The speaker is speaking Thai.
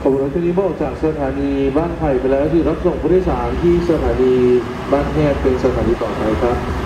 ขบวนรถคันนี้บอกจากสถานีบ้านไผ่ไปแล้วที่รับส่งผู้โดยสารที่สถานีบ้านแพทย์เป็นสถานีต่อไปครับ